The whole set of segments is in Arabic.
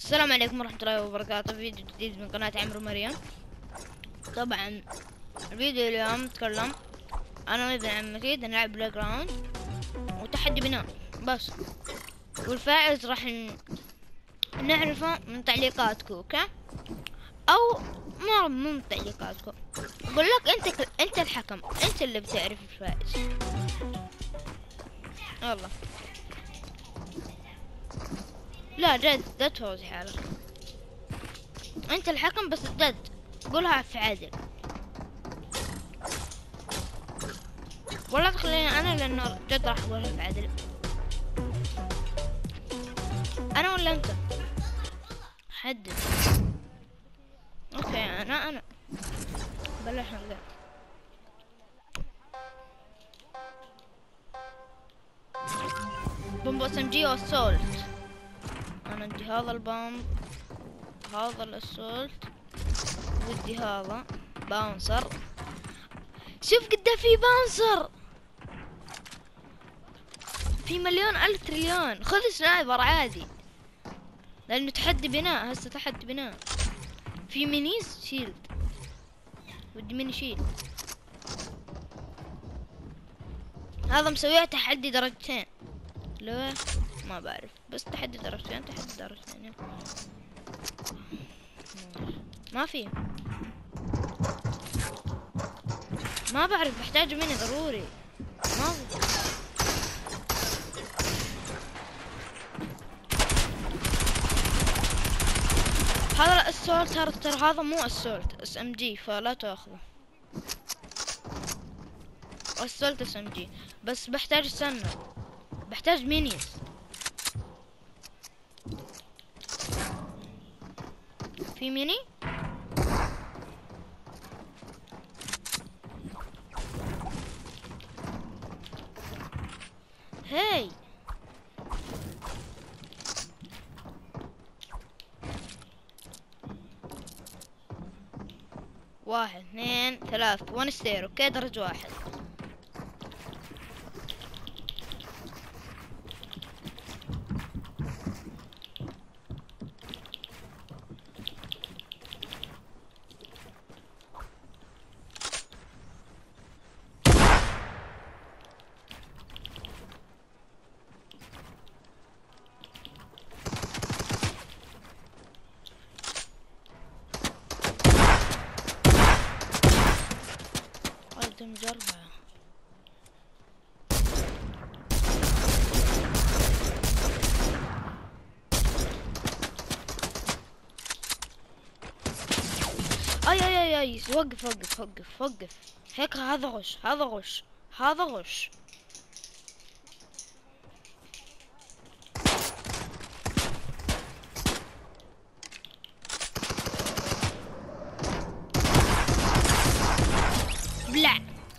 السلام عليكم ورحمة الله وبركاته. فيديو جديد من قناة عمرو مريم. طبعا الفيديو اليوم نتكلم انا وابن عمتي نلعب بلاي جراوند وتحدي بناء بس، والفائز راح نعرفه من تعليقاتكم، اوكي؟ او مو من تعليقاتكم، اقول لك انت الحكم، انت اللي بتعرف الفائز. يلا، لا جد فوزي حالك، انت الحكم بس جد قولها في عادل، ولا تخليني انا لانه جد راح اقولها في عادل. انا ولا انت؟ حدد. اوكي انا بلش نلعب. بومب اس ام جي والسولت. انا ادي هذا البومب، هذا الاسولت، ودي هذا باونسر. شوف قد في باونسر، في مليون الف تريليون. خذ سنايبر عادي لانه تحدي بناء، هسه تحدي بناء. في مينيز شيلد، ودي ميني شيلد. هذا مسويه تحدي درجتين، لو ما بعرف، بس تحدي درجتين، تحدي درجتين. ما في، ما بعرف، بحتاج مني ضروري. ما في. هذا السولت، ترى هذا مو السولت، اس ام جي، فلا تاخذه. السولت اس ام جي، بس بحتاج سنة، بحتاج مينيز. في ميني؟ هاي واحد اثنين ثلاث، وان ستير، اوكي درجة واحد. مجربة. اي وقف هيك. هذا غش، هذا غش، هذا غش. بلع،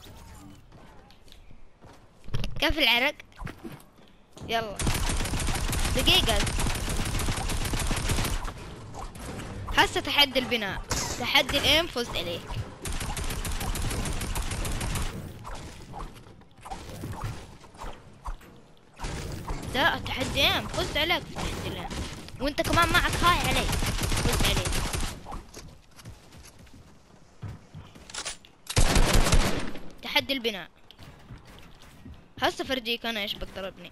كيف العرق؟ يلا دقيقة، هسه تحدي البناء، تحدي الايم، فزت عليك. لا تحدي ايم، فزت عليك في تحدي الايم، وانت كمان معك هاي علي، فزت عليك. تحدي البناء، هسه فرجيك انا ايش بقدر ابني.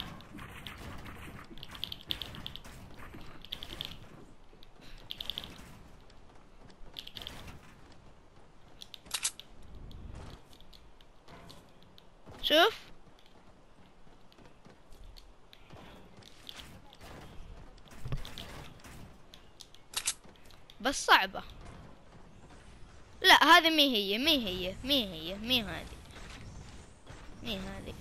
شوف بس صعبة. لا هذه مي هذه.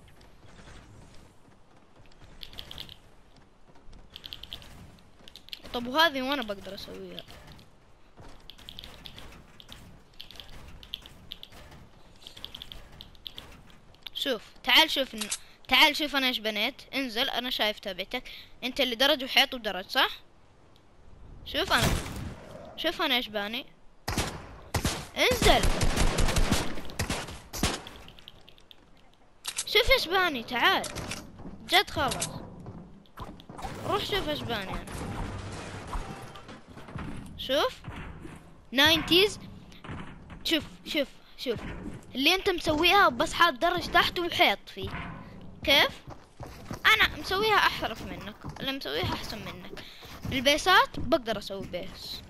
طب وهذه وانا بقدر اسويها. شوف، تعال شوف انا ايش بنيت. انزل، انا شايف تابعتك، انت اللي درج وحيط ودرج، صح؟ شوف انا ايش باني. انزل شوف ايش باني، تعال جد خلص، روح شوف ايش باني انا. شوف 90s. شوف اللي انت مسويها بس حاط درج تحت وحيط فيه. كيف؟ انا مسويها احرف منك، اللي مسويها احسن منك. البيسات بقدر اسوي بيس.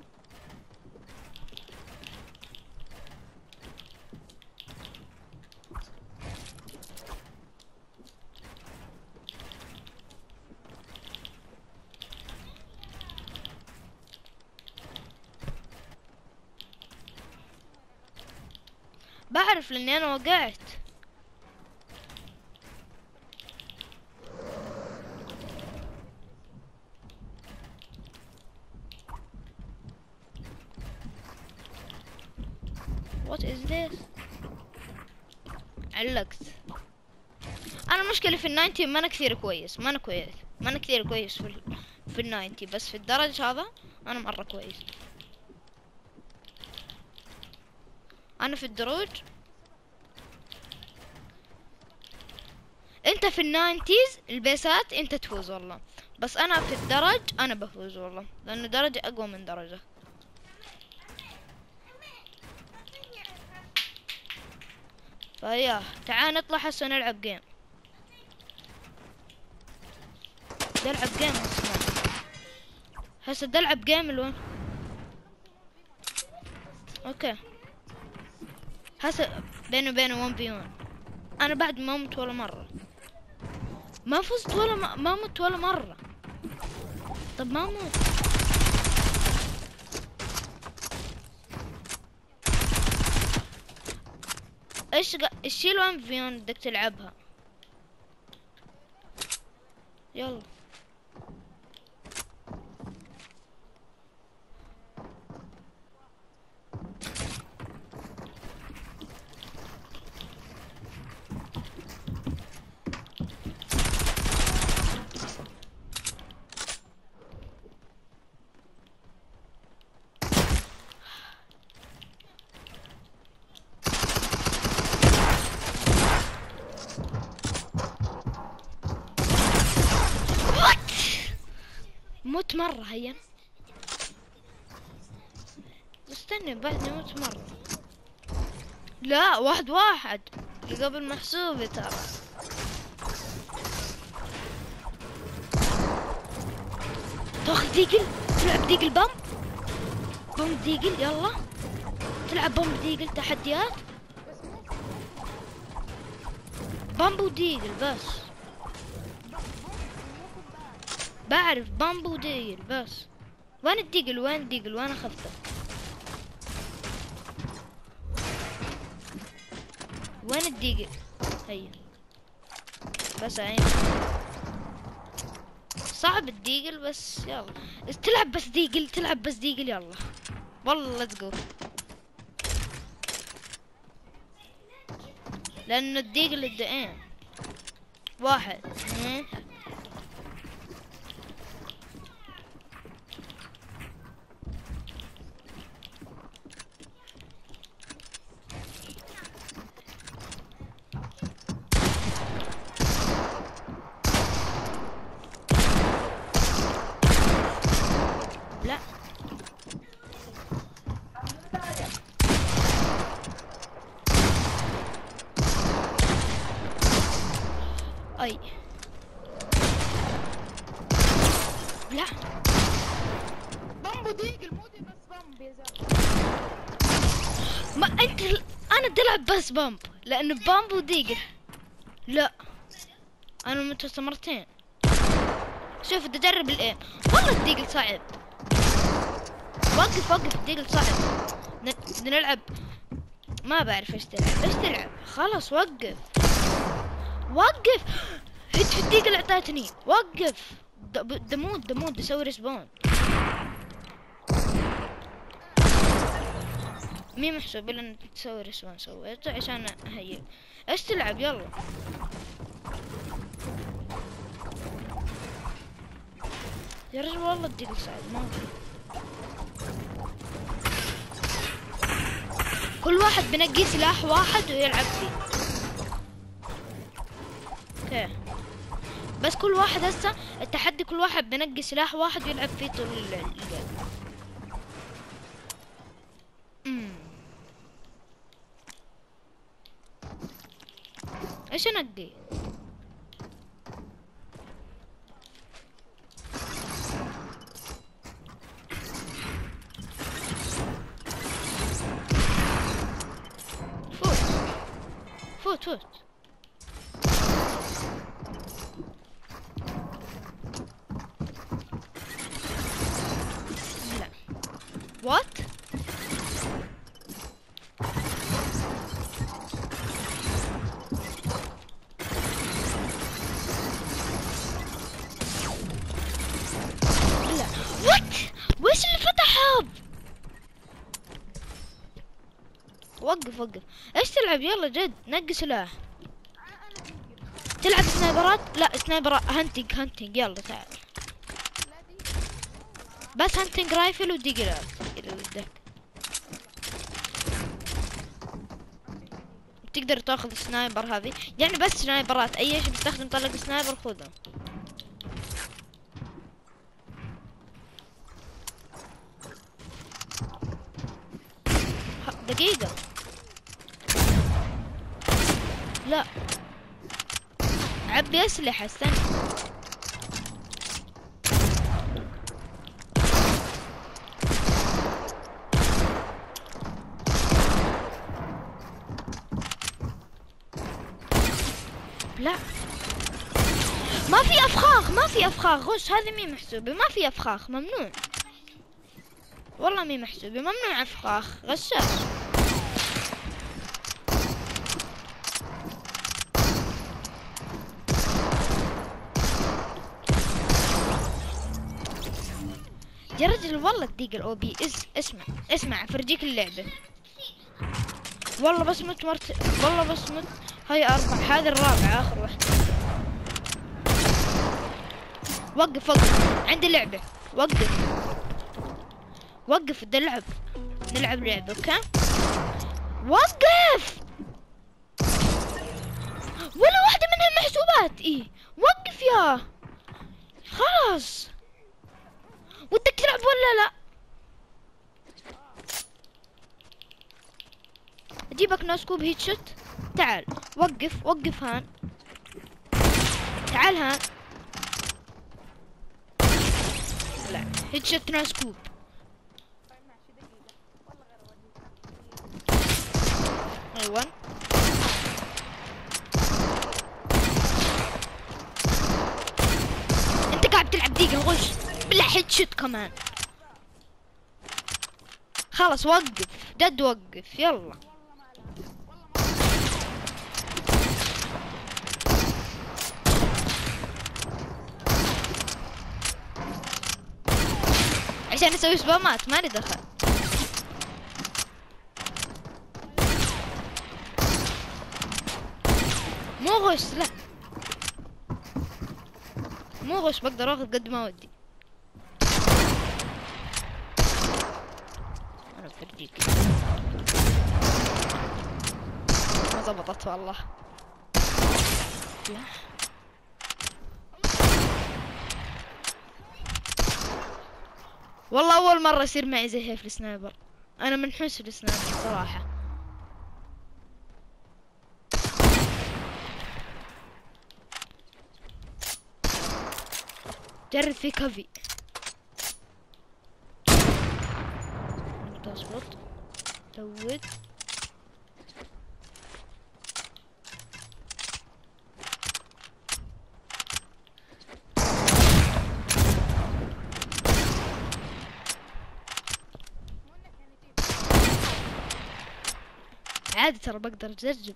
بعرف لاني انا وقعت. What is this؟ علقت. انا مشكلة في الناينتي ما انا كثير كويس، ما انا كثير كويس في الناينتي، بس في الدرج هذا انا مرة كويس. انا في الدروج، انت في الناينتيز البيسات انت تفوز والله، بس انا في الدرج انا بفوز والله، لانه درجة اقوى من درجة. فياه تعال نطلع هسه نلعب جيم. نلعب جيم هسه نلعب جيم الوين. اوكي هسه بيني وبينه 1v1. انا بعد ما مت ولا مرة، ما فزت ولا ما مت ولا مرة. طب ما موت. ايش الشيء 1v1 بدك تلعبها؟ يلا موت مرة. هيا استنى بعدني موت مرة. لا 1-1 اللي قبل محسوبة ترى. تاخذ ديجل، تلعب ديجل بوم ديجل. يلا تلعب بوم ديجل تحديات بامبو ديجل بس. بعرف بامبو ديجل بس. وين الديجل؟ وين اخذته؟ وين الديجل؟ هيا بس عين صعب الديجل بس. يلا تلعب بس ديجل يلا والله ليتس جو. لانه الديجل الدقين 1 2. لا اي لا بامبو ديجل مودي بس بامب يا زلمه. ما انت انا تلعب بس بامب لانه بامبو ديجل. لا انا مت مرتين. شوف بدي اجرب الايه. والله الديجل صعب. وقف الديجل صعب. بدنا نلعب. ما بعرف ايش تلعب. خلاص وقف هيت في الديجل اعطيتني. وقف دمود اسوي ريسبون. مي محسوب الا انك تسوي ريسبون. سويته عشان اهيئ. ايش تلعب؟ يلا يا رجل والله الديجل صعب. ما كل واحد بنقي سلاح واحد ويلعب فيه. اوكي بس كل واحد هسه التحدي كل واحد بنقي سلاح واحد ويلعب فيه طول الليل. ايش انقي؟ فوت فوت فوت. لا وات؟ لا وات؟ ويش اللي فتح هاب؟ وقف وقف. ايش تلعب؟ يلا جد نقي سلاح. تلعب سنايبرات؟ لا سنايبر هانتنج يلا تعال. بس هانتنج رايفل وديجلات اذا بدك. تقدر تاخذ السنايبر هذه يعني بس سنايبرات اي شيء بتستخدم طلق سنايبر خذه. دقيقة لا عبي اسلحة استنى. لا ما في افخاخ ما في افخاخ. غش هذه مي محسوبة. ما في افخاخ ممنوع والله مي محسوبة. ممنوع افخاخ غشاش. يا رجل والله تديق الاو بي. اسمع فرجيك اللعبة. والله بس مت والله بس مت. هاي 4 هذه الرابعة اخر واحدة. وقف عندي لعبة. وقف بدي نلعب لعبة اوكي. وقف ولا واحدة منها محسوبات. ايه وقف يا خلاص. ودك تلعب ولا لا؟ اجيبك ناسكوب هيت شوت. تعال وقف هان. تعال هان. لا هيت شوت ناسكوب. ايوه انت قاعد تلعب دقيقة غش بالله. هيت شوت كمان. خلاص وقف جد وقف يلا. عشان اسوي سبامات مالي دخل. مو غش لا مو غش. بقدر اخذ قد ما ودي. انا بفرجيك. ما زبطت والله. لا والله اول مرة يصير معي زي هيك في السنايبر. انا منحوس في السنايبر صراحة. جرب في كافي. تصبط زود. عادي ترى بقدر اجرب.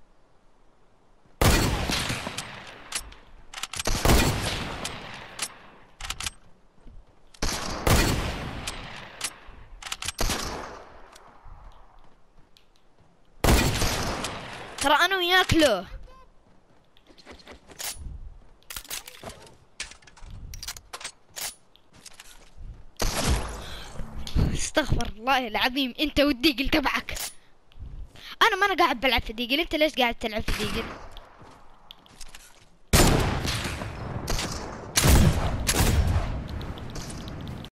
ترى انا وياك له. استغفر الله العظيم. انت والديجل تبعك. انا ما انا قاعد بلعب في ديجل. انت ليش قاعد تلعب في ديجل؟